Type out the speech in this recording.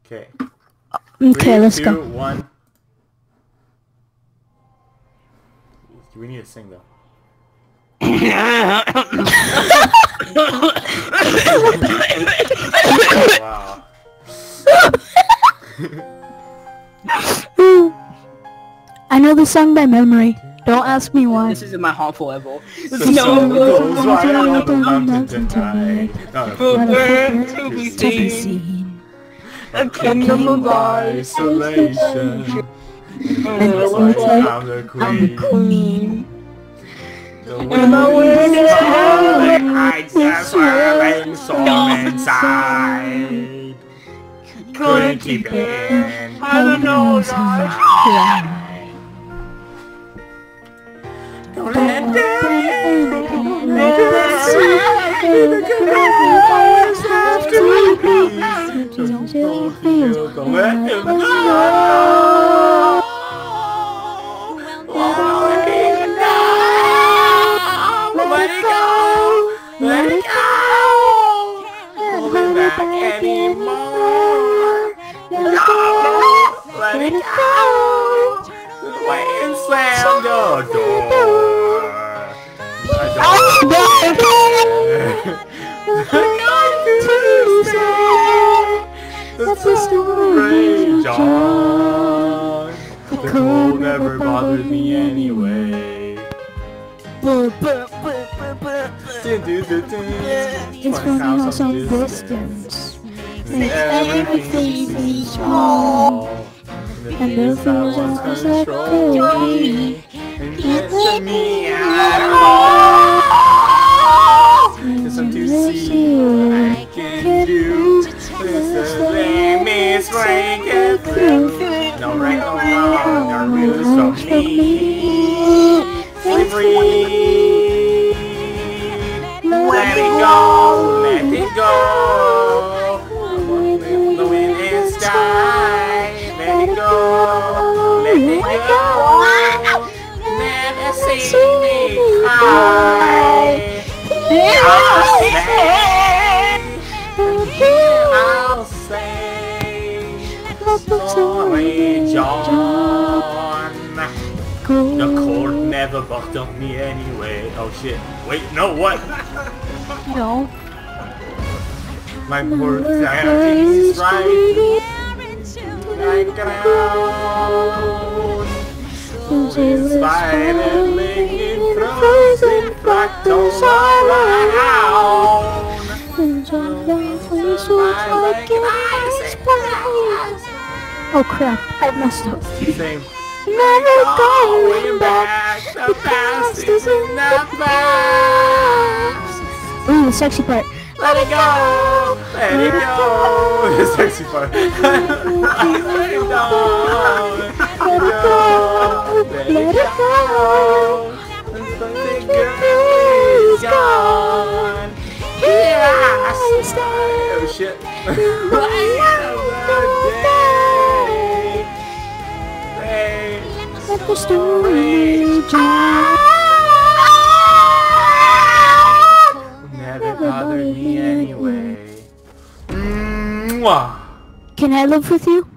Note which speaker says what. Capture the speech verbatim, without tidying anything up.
Speaker 1: Okay.
Speaker 2: Okay, let's
Speaker 1: two,
Speaker 2: go.
Speaker 1: One. We need to sing though. Wow.
Speaker 2: I know the song by memory. Don't ask me why.
Speaker 3: This isn't my harmful level.
Speaker 1: The snow goes right on the mountain tonight. Not a
Speaker 3: For
Speaker 2: Not a
Speaker 3: bird
Speaker 2: footbird
Speaker 3: to be
Speaker 2: to be
Speaker 3: seen.
Speaker 2: seen.
Speaker 3: A kingdom of
Speaker 1: isolation.
Speaker 3: And
Speaker 1: It's
Speaker 3: it's
Speaker 1: like
Speaker 3: like
Speaker 1: I'm the
Speaker 3: I'm the
Speaker 1: queen.
Speaker 3: queen.
Speaker 1: The
Speaker 3: And the wind is howling,
Speaker 1: hides the swirling storm inside. Couldn't keep it in.
Speaker 3: I don't know,
Speaker 2: Cry.
Speaker 1: Don't let Don't let him go. Let it go. Let it go. Hold it back anymore. No. Let it go. Wait and slam your door. I don't care. That's the story, John. The cold never bothered me anyway.
Speaker 2: It's from the house on distance. Makes everything seem small. And the feels on control.
Speaker 1: And it's me at all. Cause I'm too see what I can do. Just to let me swing it through. No right, no wrong, no rules from me. Free, free. Let it go, let it go. The wind and sky. Let it go, let it go. Never see me cry. I'll say, I'll say, sorry, John. The cold never bothered me anyway. Oh shit. Wait, no, what?
Speaker 2: No.
Speaker 1: My poor family's right. Like ground. Spiraling in frozen fractals all around.
Speaker 2: Oh crap, I messed up.
Speaker 1: Same.
Speaker 2: Never
Speaker 1: Going
Speaker 2: going
Speaker 1: back,
Speaker 2: back.
Speaker 1: the past is in the past.
Speaker 2: Ooh, the sexy part.
Speaker 1: Let it go, let it go. The sexy part. Let it go, let it go, let it go. The girl is gone. Here I stand. Oh shit.
Speaker 2: Let the story John.
Speaker 1: Never bothered me anyway. Mwah.
Speaker 2: Can I live with you?